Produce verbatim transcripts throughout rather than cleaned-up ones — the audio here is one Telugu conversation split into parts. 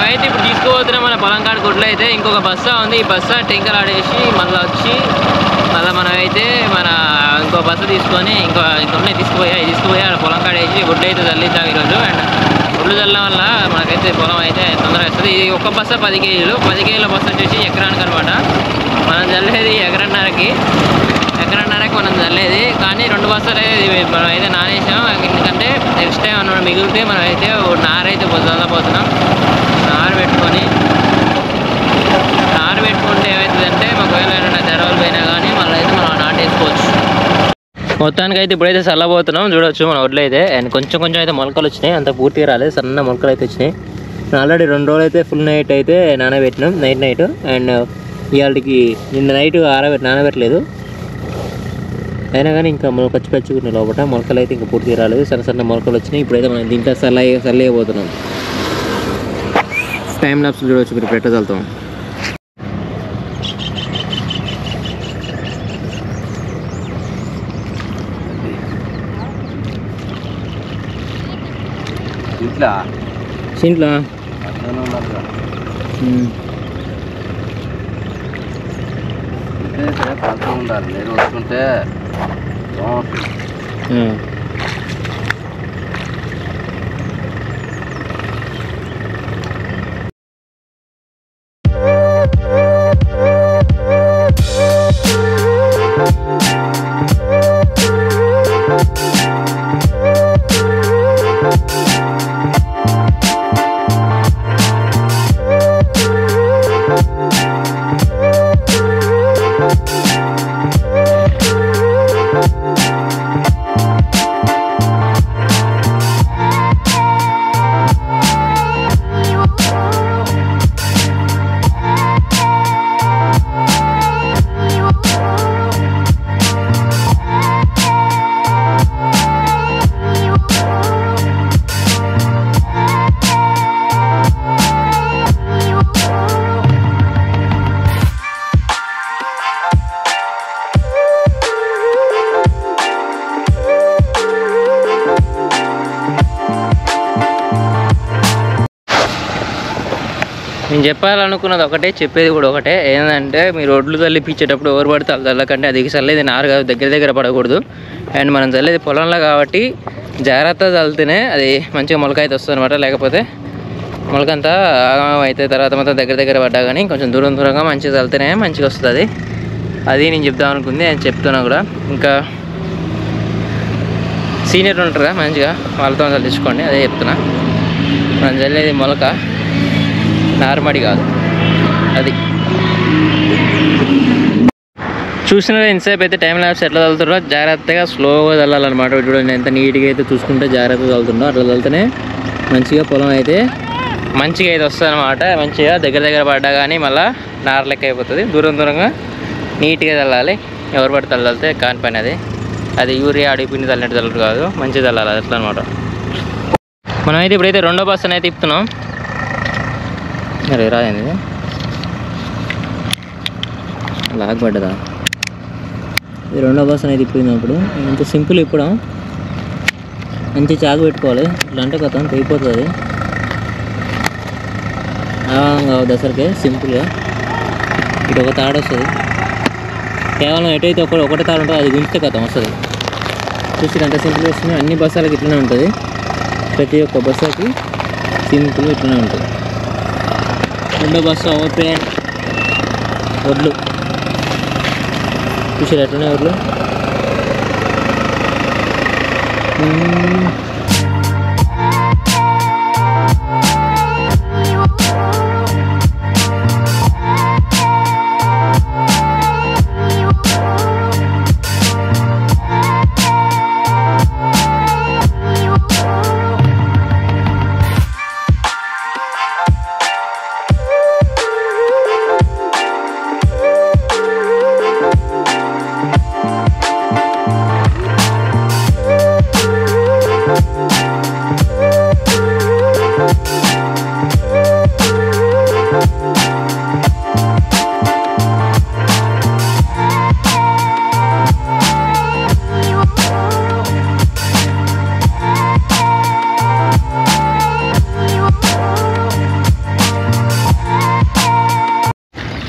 మనమైతే ఇప్పుడు తీసుకుపోతున్నాం మన పొలం కాడ గుడ్లు అయితే. ఇంకొక బస్సా ఉంది, ఈ బస్సా టెంకలు ఆడేసి మళ్ళీ వచ్చి మళ్ళీ మనమైతే మన ఇంకో బస్సు తీసుకొని ఇంకో ఇంకొన్ని తీసుకుపోయా తీసుకుపోయి ఆడ పొలం కాడ వేసి గుడ్లు అయితే చల్లిద్దాం ఈరోజు. అండ్ గుడ్లు చల్లడం వల్ల మనకైతే పొలం అయితే తొందరగా వస్తుంది. ఇది ఒక బస్సా పది కేజీలు పది కేజీల బస్సు వచ్చేసి ఎకరానికి అనమాట. మనం చల్లేది ఎకరన్నరకి ఎకరన్నరకి మనం చల్లేది, కానీ రెండు బస్సాలు మనం అయితే నానేసాం. ఎందుకంటే నెక్స్ట్ టైం మనం మిగిలితే మనం అయితే నారైతే చల్లబోతున్నాం. నారు పెట్టుకొని నారు పెట్టుకుంటే ఏమవుతుందంటే ఒకవేళ ఏమైనా తెరవలు పోయినా కానీ మళ్ళీ అయితే మనం నాటేసుకోవచ్చు. మొత్తానికి అయితే ఇప్పుడైతే చల్లబోతున్నాం. చూడవచ్చు మన వడ్లు అయితే. అండ్ కొంచెం కొంచెం అయితే మొలకలు వచ్చినాయి, అంత పూర్తిగా రాలేదు, సన్న మొలకలు అయితే వచ్చినాయి. ఆల్రెడీ రెండు రోజులు అయితే ఫుల్ నైట్ అయితే నానబెట్టినాం, నైట్ నైట్. అండ్ ఇవాళకి నిన్న నైట్ ఆరబెట్టి నానబెట్టలేదు, అయినా కానీ ఇంకా మొలక పచ్చి పచ్చుకున్న లోపల మొలకలు అయితే ఇంకా పూర్తిగా రాలేదు, సన్న సన్న మొలకలు వచ్చినాయి. ఇప్పుడైతే మనం దీంట్లో చల్ల చల్లేయబోతున్నాం. టైం లాప్స్ చూడవచ్చు మీరు, పెట్టగలుగుతాం. ఇంట్లో ఇంట్లో కలుతూ ఉండాలి, నేను వస్తుంటే నేను చెప్పాలనుకున్నది ఒకటే, చెప్పేది కూడా ఒకటే. ఏంటంటే మీరు ఒడ్లు చల్లిపించేటప్పుడు ఎవరు పడితే వాళ్ళు చల్లకంటే, అది చల్లేది నారు కాదు, దగ్గర దగ్గర పడకూడదు. అండ్ మనం చల్లేది పొలంలో కాబట్టి జాగ్రత్తగా చల్లితేనే అది మంచిగా మొలక అయితే వస్తుంది అనమాట. లేకపోతే మొలకంతా అయితే తర్వాత మొత్తం దగ్గర దగ్గర పడ్డా కానీ కొంచెం దూరం దూరంగా మంచిగా చల్లితేనే మంచిగా వస్తుంది. అది నేను చెప్దాం అనుకుంది, నేను చెప్తున్నా కూడా. ఇంకా సీనియర్ ఉంటారుగా మంచిగా, వాళ్ళతో చల్లించుకోండి, అదే చెప్తున్నా. మనం చల్లేది మొలక, నార్మడి కాదు. అది చూసిన ఇంతసేపు అయితే టైం ల్యాబ్స్ ఎట్లా చల్లుతుందో జాగ్రత్తగా స్లోగా చల్లాలన్నమాట. చూడండి ఎంత నీట్గా అయితే చూసుకుంటే జాగ్రత్తగా చల్లుతుందో, అట్లా చల్లితేనే మంచిగా పొలం అయితే మంచిగా అయితే వస్తుంది అనమాట. మంచిగా దగ్గర దగ్గర పడ్డా కానీ మళ్ళీ నార లెక్క అయిపోతుంది. దూరం దూరంగా నీట్గా చల్లాలి, ఎవరు పడితే చల్లితే కాని పని అది. అది యూరియా అడిగిపోయింది చల్లినట్టు చల్లడు కాదు, మంచిగా చల్లాలి, అది ఎట్లా అనమాట. మనమైతే ఇప్పుడైతే రెండో బస్సు అయితే తిప్పుతున్నాం. అరే రాయండి, లాగబడ్డదా? ఇది రెండో బస్సు అనేది ఇప్పినప్పుడు ఇంత సింపుల్ ఇప్పడం, మంచి చాకు పెట్టుకోవాలి. ఇట్లా అంటే కథ తెగిపోతుంది. దసరికి సింపుల్గా ఇటు ఒక తాడు వస్తుంది, కేవలం ఎటైతే ఒక ఒకటే తాడు ఉంటుందో అది గుంజితే కథం వస్తుంది. చూసి అంత సింపుల్గా వస్తుంది. అన్ని బస్సాలకి ఇట్లనే ఉంటుంది, ప్రతి ఒక్క బస్సుకి సింపుల్గా ఇట్లనే ఉంటుంది. రెండో బస్సు ఓపెన్ వడ్లు చూసారు ఎట్లనే వడ్లు.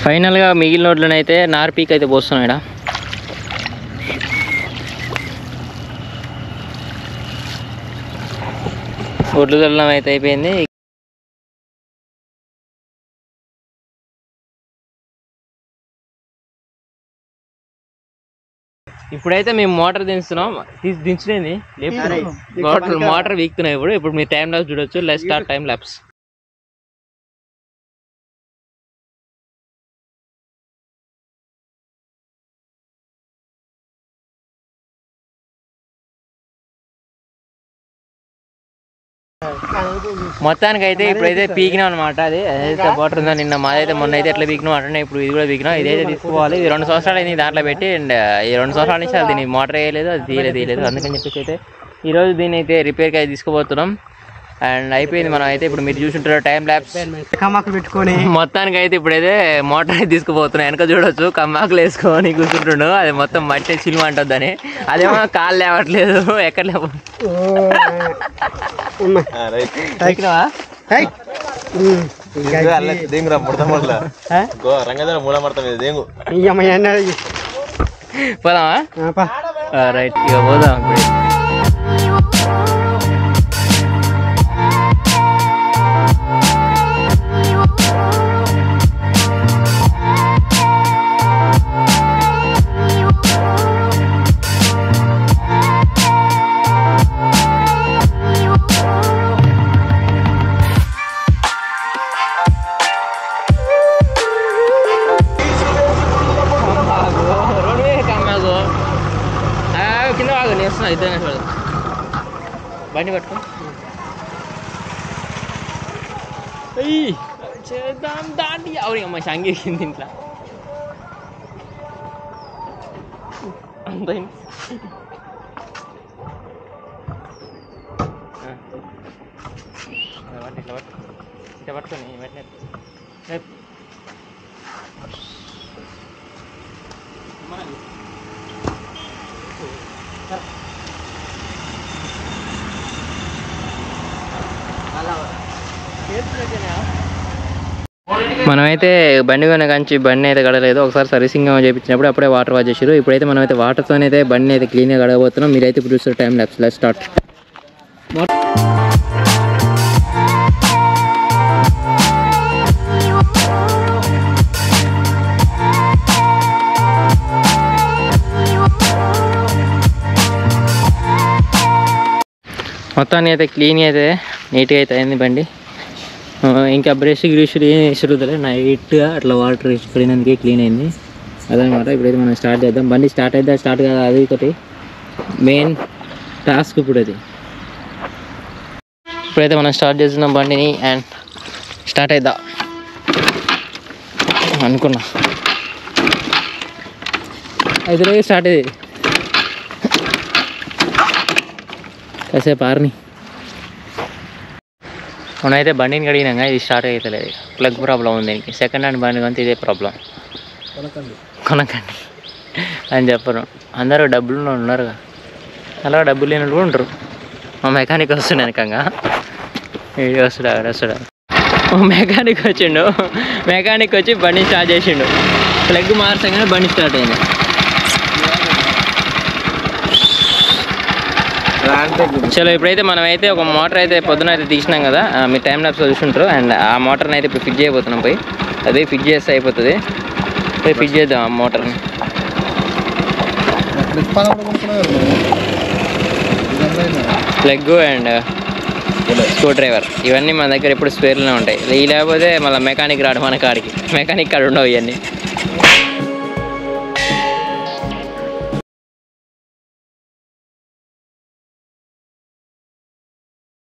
ఫైనల్గా మిగిలిన రోడ్లనైతే నార్ పీక్ అయితే పోస్తున్నాయి. ఒడ్లు చల్లడం అయితే అయిపోయింది. ఇప్పుడైతే మేము మోటార్ దించుతున్నాం. తీసి దించలేని మోటార్ మోటార్ వీక్తున్నాయి. ఇప్పుడు ఇప్పుడు మీరు టైం ల్యాప్స్ చూడొచ్చు. Let's start time lapse. మొత్తానికి అయితే ఇప్పుడైతే పీకినాం అనమాట. అది ఏదైతే వాటర్ ఉందో నిన్న మాదైతే మొన్న అయితే ఎట్లా పీకినాం అంటే ఇప్పుడు ఇది కూడా పీకినాం. ఇదైతే తీసుకోవాలి. ఇది రెండు సంవత్సరాలు అయింది దాంట్లో పెట్టి. అండ్ ఈ రెండు సంవత్సరాల నుంచి అది దీన్ని మోటార్ వేయలేదు, అది తీయలేదు తీయలేదు అందుకని చెప్పేసి అయితే ఈరోజు దీన్ని అయితే రిపేర్కి అయితే తీసుకుపోతున్నాం. అండ్ అయిపోయింది. మనం అయితే ఇప్పుడు మీరు చూసుంటారు టైం ల్యాప్స్ పెట్టుకొని మొత్తానికి అయితే ఇప్పుడైతే మోటార్ అయితే తీసుకుపోతున్నాం. వెనక చూడొచ్చు కమ్మాకులు వేసుకొని కూర్చుంటుండు. అది మొత్తం మట్టి చిలువ అంటుంది అని. అదేమో కాళ్ళు లేవట్లేదు, ఎక్కడ లేవు. పోదామా? రైట్, ఇక పోదాం ఇప్పుడు. ఇద్దరు బండి పట్టుకో. చేద్దాం దాండి. అవును అమ్మ సంగీకింది ఇంట్లో అంత. ఇట్లా పట్టు ఇట్లా పట్టుకొని వెంటనే మనమైతే బండి కొన్న కంచి బండి అయితే కడలేదు. ఒకసారి సర్వీసింగ్ చేయించినప్పుడు అప్పుడే వాటర్ వాష్ చేసారు. ఇప్పుడైతే మనమైతే వాటర్తో అయితే బండి అయితే క్లీన్గా కడగబోతున్నాం. మీరైతే ఇప్పుడు చూస్తారు టైం ల్యాప్స్. Let's start. మొత్తాన్ని అయితే క్లీన్ అయితే నీట్గా అయితే అయింది బండి. ఇంకా బ్రష్ గ్రీష్ ఏం వేసురుదలే నైట్గా అట్లా వాటర్ వేసుకునేందుకే క్లీన్ అయింది. అదనమాట. ఇప్పుడైతే మనం స్టార్ట్ చేద్దాం. బండి స్టార్ట్ అయితే స్టార్ట్ కాదు, అది ఒకటి మెయిన్ టాస్క్ ఇప్పుడు. అది ఇప్పుడైతే మనం స్టార్ట్ చేస్తున్నాం బండిని. అండ్ స్టార్ట్ అయిద్దా అనుకున్నా అయితే స్టార్ట్ అయ్యేది. కాసేపు ఆర్ని మనమైతే బండిని కడిగినాక ఇది స్టార్ట్ అవుతలేదు. ప్లగ్ ప్రాబ్లం ఉంది దీనికి. సెకండ్ హ్యాండ్ బండి కంటే ఇదే ప్రాబ్లం. కొనకండి అని చెప్పరు. అందరూ డబ్బులు ఉన్నారుగా, అలా డబ్బులు లేని కూడా ఉంటారు. మా మెకానిక్ వస్తుండే వెనకంగా వీడియో వస్తుడా వస్తుడా మెకానిక్ వచ్చిండు. మెకానిక్ వచ్చి బండి స్టార్ట్ చేసిండు. ప్లగ్ మార్చగానే బండి స్టార్ట్ అయింది. చలో ఇప్పుడైతే మనం అయితే ఒక మోటార్ అయితే పొద్దున అయితే తీసినాం కదా, మీ టైం ల్యాప్స్ చూసుంటారు. అండ్ ఆ మోటార్ని అయితే ఇప్పుడు ఫిట్ చేయబోతున్నాం. పోయి అదే ఫిట్ చేస్తే అయిపోతుంది. పోయి ఫిట్ చేద్దాం ఆ మోటార్ని. ప్లగ్ అండ్ స్క్రూ డ్రైవర్ ఇవన్నీ మన దగ్గర ఎప్పుడు స్పేర్లోనే ఉంటాయి. ఈ లేకపోతే మళ్ళీ మెకానిక్ రాడు మన కాడికి. మెకానిక్ కాడ ఉండవు ఇవన్నీ.